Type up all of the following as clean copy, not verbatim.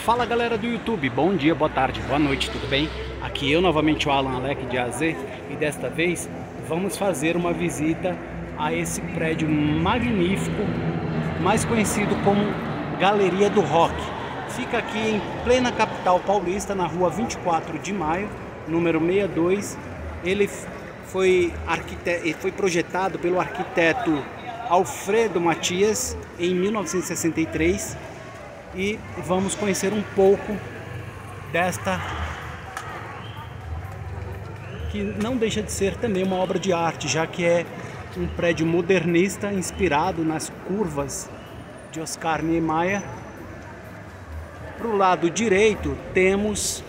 Fala galera do YouTube, bom dia, boa tarde, boa noite, tudo bem? Aqui eu novamente, o Alan Alec de AZ, e desta vez vamos fazer uma visita a esse prédio magnífico, mais conhecido como Galeria do Rock. Fica aqui em plena capital paulista, na rua 24 de maio, número 62. Ele foi projetado pelo arquiteto Alfredo Matias em 1963. E vamos conhecer um pouco desta, que não deixa de ser também uma obra de arte, já que é um prédio modernista inspirado nas curvas de Oscar Niemeyer. Para o lado direito temos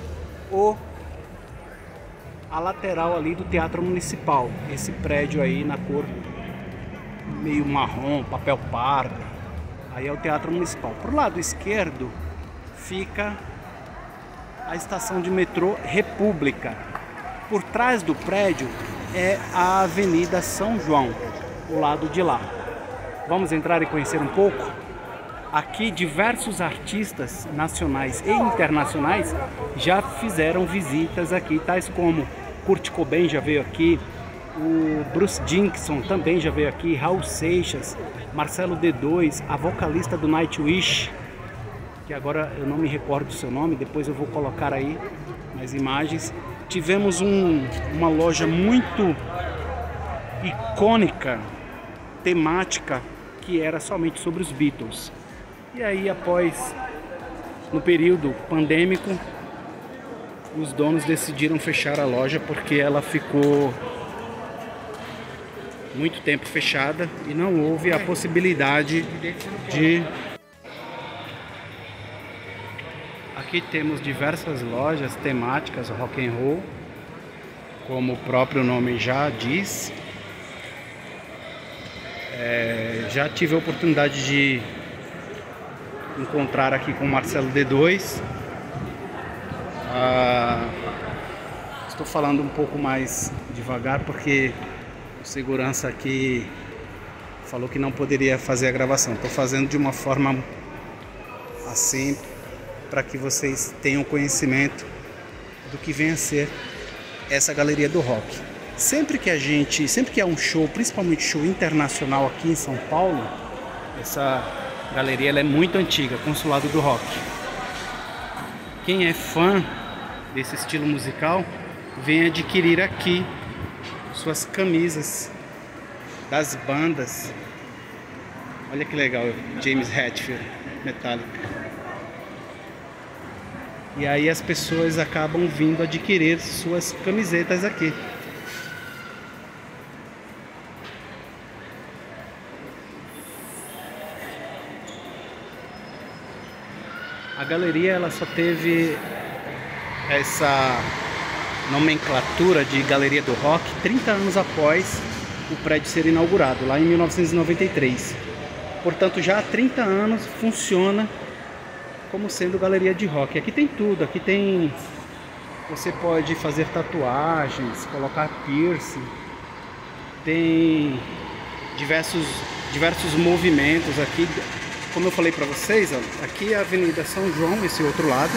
a lateral ali do Teatro Municipal, esse prédio aí na cor meio marrom, papel pardo. Aí é o Teatro Municipal. Para o lado esquerdo fica a estação de metrô República. Por trás do prédio é a Avenida São João, o lado de lá. Vamos entrar e conhecer um pouco? Aqui diversos artistas nacionais e internacionais já fizeram visitas aqui, tais como Kurt Cobain já veio aqui, o Bruce Dickinson também já veio aqui, Raul Seixas, Marcelo D2, a vocalista do Nightwish, que agora eu não me recordo do seu nome, depois eu vou colocar aí nas imagens. Tivemos uma loja muito icônica, temática, que era somente sobre os Beatles. E aí, no período pandêmico, os donos decidiram fechar a loja porque ela ficou muito tempo fechada e não houve a possibilidade de... Aqui temos diversas lojas temáticas rock and roll, como o próprio nome já diz. Já tive a oportunidade de encontrar aqui com o Marcelo D2. Estou falando um pouco mais devagar porque o segurança aqui falou que não poderia fazer a gravação. Estou fazendo de uma forma assim para que vocês tenham conhecimento do que vem a ser essa Galeria do Rock. Sempre que há um show, principalmente show internacional aqui em São Paulo, essa galeria ela é muito antiga, Consulado do Rock. Quem é fã desse estilo musical vem adquirir aqui suas camisas das bandas. Olha que legal, James Hetfield, Metallica. E aí as pessoas acabam vindo adquirir suas camisetas aqui. A galeria ela só teve essa nomenclatura de Galeria do Rock 30 anos após o prédio ser inaugurado, lá em 1993. Portanto, já há 30 anos funciona como sendo Galeria de Rock. Aqui tem tudo, você pode fazer tatuagens, colocar piercing, tem diversos movimentos aqui. Como eu falei para vocês, ó, aqui é a Avenida São João, esse outro lado.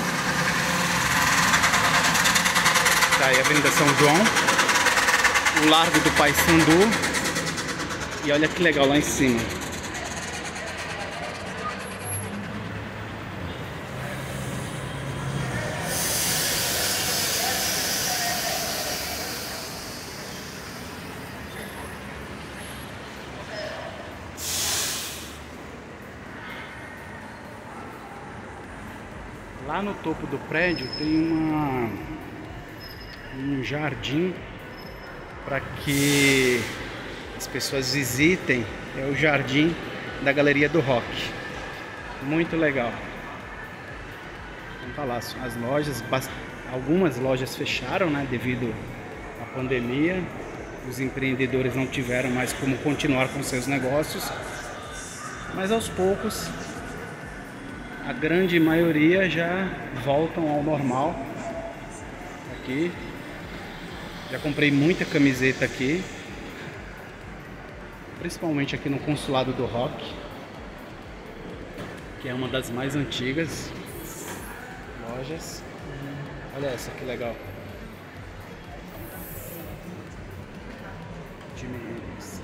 Tá aí a Avenida São João, o Largo do Paissandu, e olha que legal lá em cima. Lá no topo do prédio tem um jardim para que as pessoas visitem. É o jardim da Galeria do Rock. Muito legal. Então tá lá as lojas, algumas lojas fecharam, né, devido à pandemia. Os empreendedores não tiveram mais como continuar com seus negócios, mas aos poucos a grande maioria já voltam ao normal. Aqui já comprei muita camiseta aqui, principalmente aqui no Consulado do Rock, que é uma das mais antigas. lojas. Olha essa que legal. Jimi Hendrix.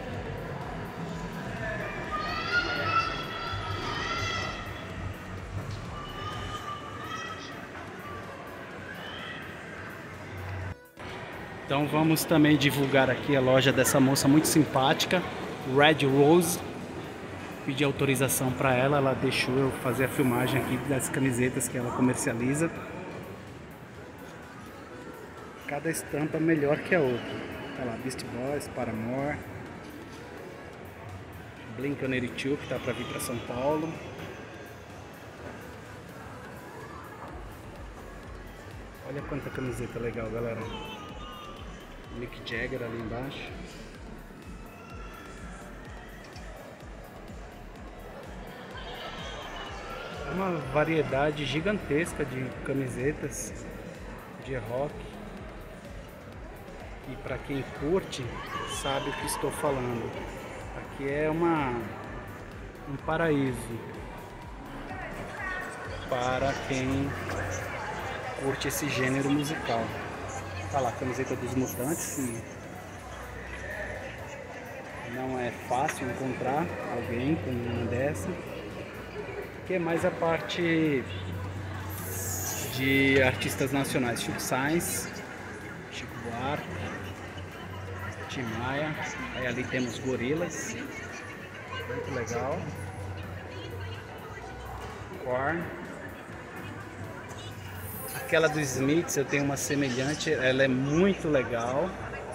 Então vamos também divulgar aqui a loja dessa moça muito simpática, Red Rose. Pedi autorização para ela, ela deixou eu fazer a filmagem aqui das camisetas que ela comercializa. Cada estampa melhor que a outra. Olha lá, Beast Boys, Paramore, Blink-182 que tá para vir para São Paulo. Olha quanta camiseta legal, galera. Mick Jagger ali embaixo. Uma variedade gigantesca de camisetas de rock. E para quem curte, sabe o que estou falando. Aqui é um paraíso para quem curte esse gênero musical. Tá lá, a camiseta dos Mutantes. Não é fácil encontrar alguém com uma dessa. Que é mais a parte de artistas nacionais, Chico Sainz, Chico Buarque, Tim Maia. Aí ali temos Gorillaz, muito legal. Korn. Aquela do Smiths eu tenho uma semelhante, ela é muito legal.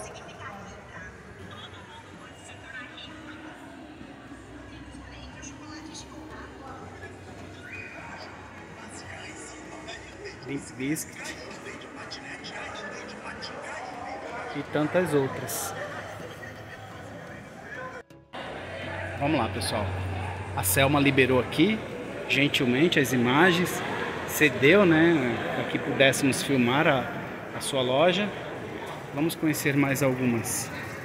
Limp Bizkit e tantas outras. Vamos lá, pessoal. A Selma liberou aqui gentilmente as imagens, cedeu, né, para que pudéssemos filmar a sua loja. Vamos conhecer mais algumas.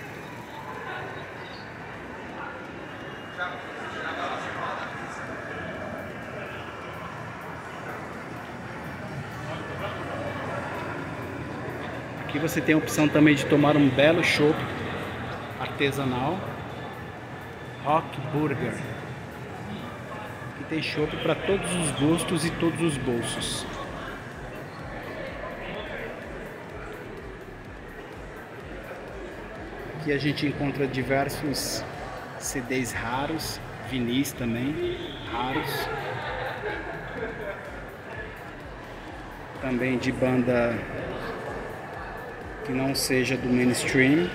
Aqui você tem a opção também de tomar um belo chopp artesanal, Rock Burger. Aqui tem chopp para todos os gostos e todos os bolsos. Aqui a gente encontra diversos CDs raros, vinis também raros. Também de banda que não seja do mainstream.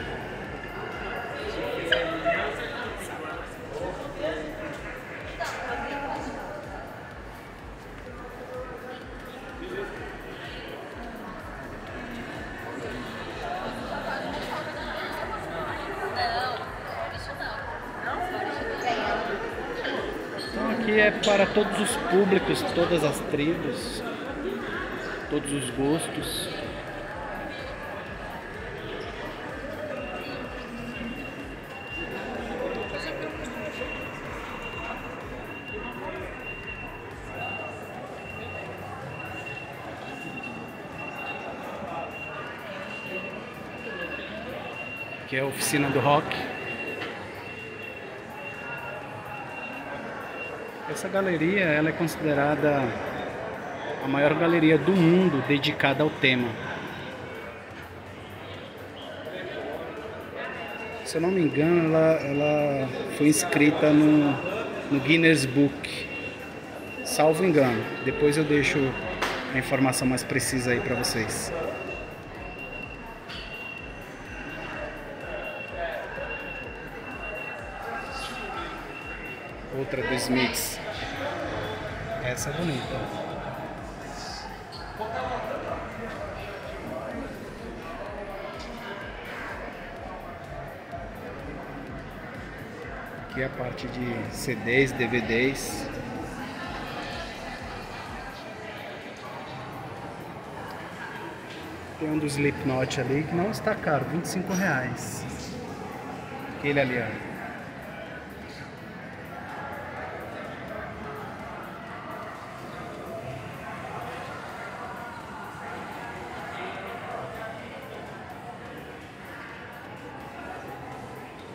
Então aqui é para todos os públicos, todas as tribos, todos os gostos. Que é a oficina do rock. Essa galeria ela é considerada a maior galeria do mundo dedicada ao tema. Se eu não me engano, ela foi inscrita no Guinness Book. Salvo engano. Depois eu deixo a informação mais precisa aí para vocês. Outra do Smiths. Essa é bonita. Aqui é a parte de CDs, DVDs. Tem um do Slipknot ali que não está caro, R$25. Aquele ali, ó.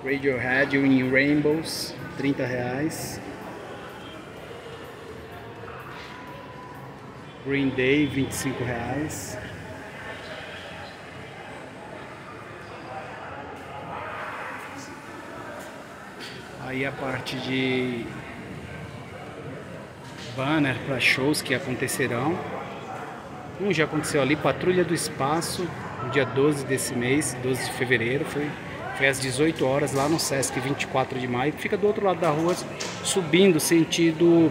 Radiohead in Rainbows, R$30. Green Day, R$25. Aí a parte de banner para shows que acontecerão. Já aconteceu ali, Patrulha do Espaço, no dia 12 desse mês, 12 de fevereiro, foi às 18 horas lá no Sesc 24 de maio, que fica do outro lado da rua, subindo sentido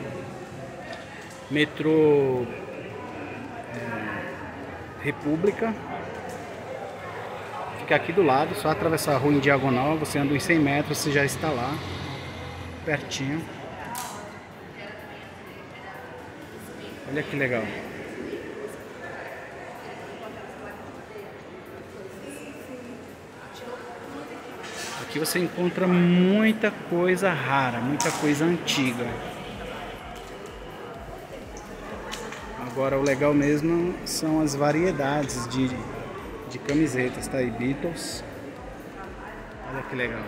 metrô República. Fica aqui do lado, só atravessar a rua em diagonal, você anda uns 100 metros, você já está lá, pertinho. Olha que legal. Aqui você encontra muita coisa rara, muita coisa antiga. Agora o legal mesmo são as variedades de camisetas, tá aí, Beatles. Olha que legal.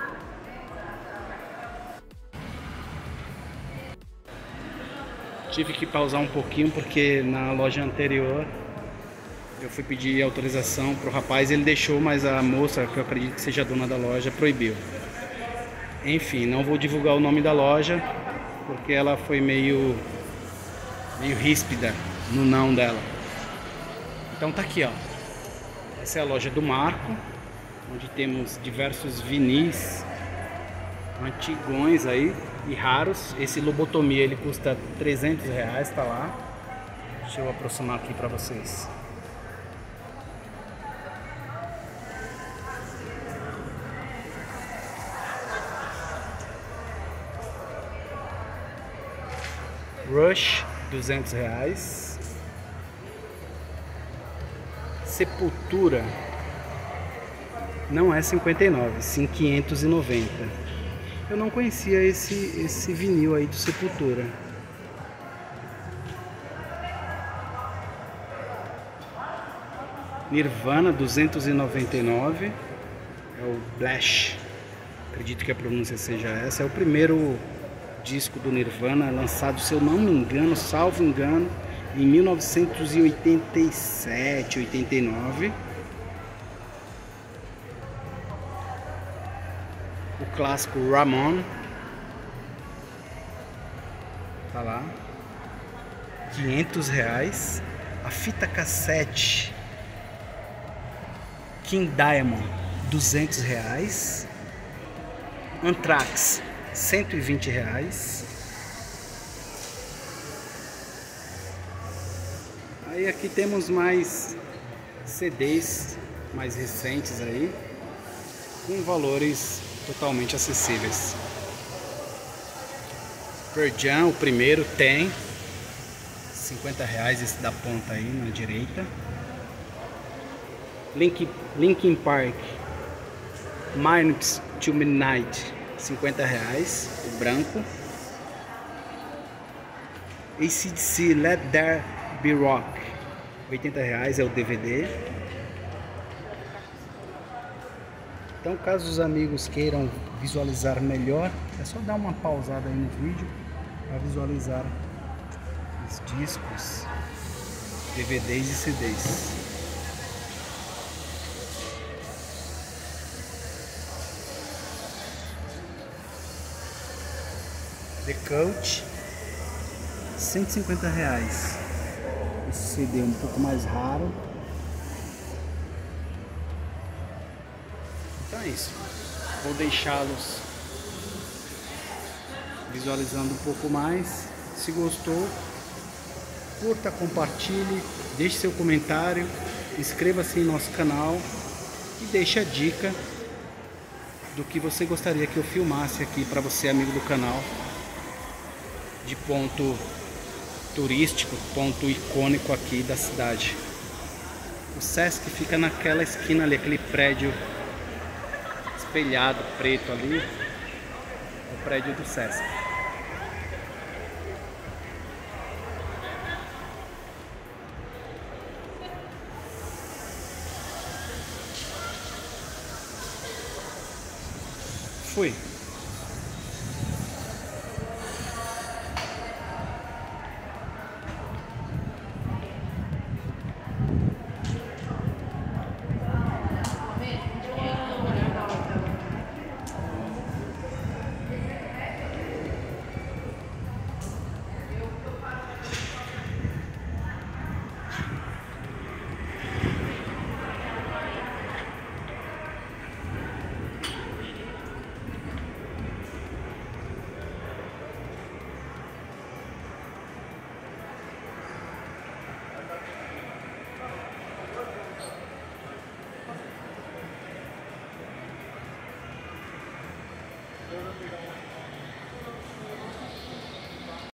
Tive que pausar um pouquinho porque na loja anterior eu fui pedir autorização pro rapaz, ele deixou, mas a moça, que eu acredito que seja a dona da loja, proibiu. Enfim, não vou divulgar o nome da loja porque ela foi meio ríspida no não dela. Então tá aqui, ó. Essa é a loja do Marco, onde temos diversos vinis antigões aí e raros. Esse Lobotomia ele custa R$300, tá lá. Deixa eu aproximar aqui para vocês. Rush, R$200. Sepultura não é 59, sim 590. Eu não conhecia esse vinil aí do Sepultura. Nirvana, 299. É o Blash. Acredito que a pronúncia seja essa. É o primeiro disco do Nirvana, lançado, se eu não me engano, salvo engano, em 1987, 89. O clássico Ramon, tá lá, R$500. A fita cassete King Diamond, R$200. Anthrax, R$120. Aí aqui temos mais CDs mais recentes aí, com valores totalmente acessíveis. Pearl Jam, o primeiro, tem R$50, esse da ponta aí na direita. Linkin Park, Minutes to Midnight, R$50, o branco. AC/DC, Let There Be Rock, R$80, é o DVD. Então, caso os amigos queiram visualizar melhor, é só dar uma pausada aí no vídeo para visualizar os discos, DVDs e CDs. The Cult, R$150. Esse CD é um pouco mais raro. Então é isso. Vou deixá-los visualizando um pouco mais. Se gostou, curta, compartilhe, deixe seu comentário, inscreva-se em nosso canal e deixe a dica do que você gostaria que eu filmasse aqui para você, amigo do canal, de ponto turístico, ponto icônico aqui da cidade. O Sesc fica naquela esquina ali, aquele prédio espelhado preto ali, o prédio do Sesc. Fui.